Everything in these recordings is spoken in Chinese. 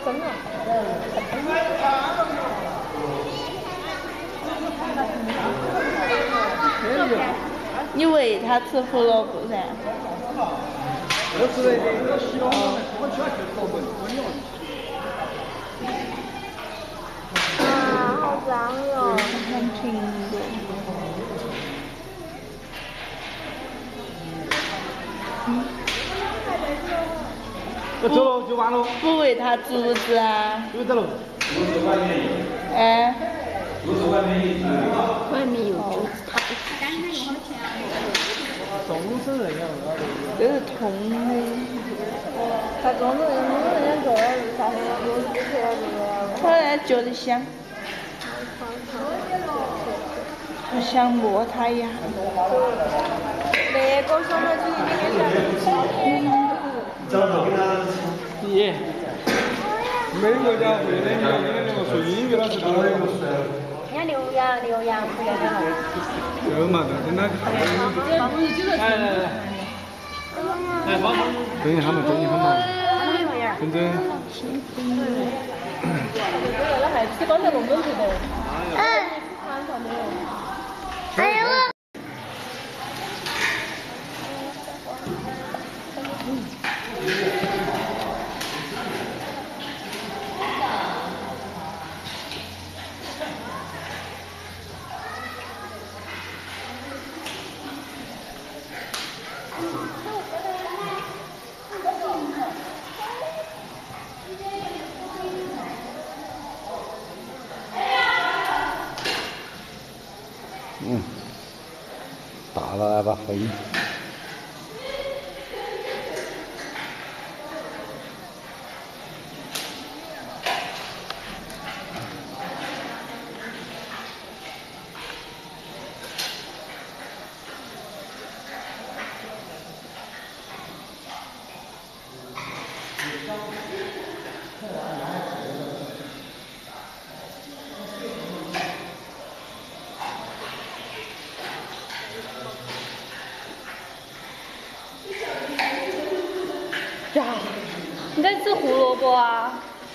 真的。 你喂它吃胡萝卜噻？ 我吃的我喜欢我喜欢吃萝卜，我喜欢。 啊，好脏哟！ 看苹果。 我走了就完了。 不喂它竹子啊？ 有得了。 哎。 外面有竹子，它众生人样啊！ 这是通的。 它种人家做的啥子我之前那我还觉得香。就想摸它一下。 那个什么咦，美国家会的那个说英语老师都有。 人家刘洋回来的。 有嘛，真的。来，帮忙。等一下嘛，等一下嘛。真真。 那还吃刚才龙门阵的。 哎呀我。 大了来吧，飞。 呀，你在吃胡萝卜啊？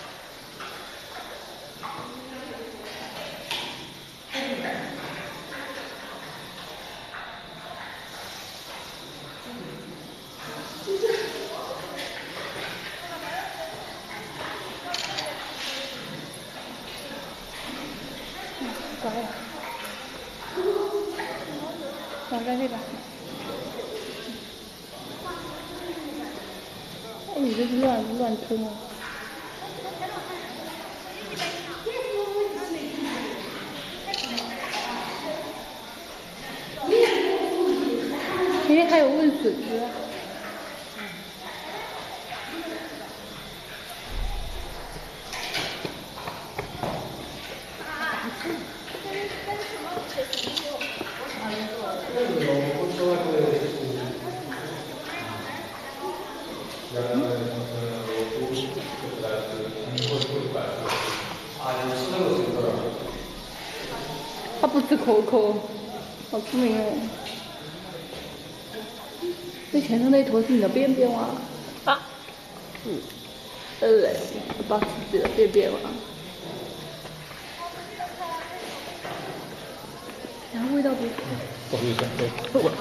乖。放在这吧。哎，你这是乱吞啊！今天还有问笋子。他不吃可可，好聪明哦！那前头那坨是你的便便吗？啊，把自己的便便吗？然后味道不错。 不好意思，对。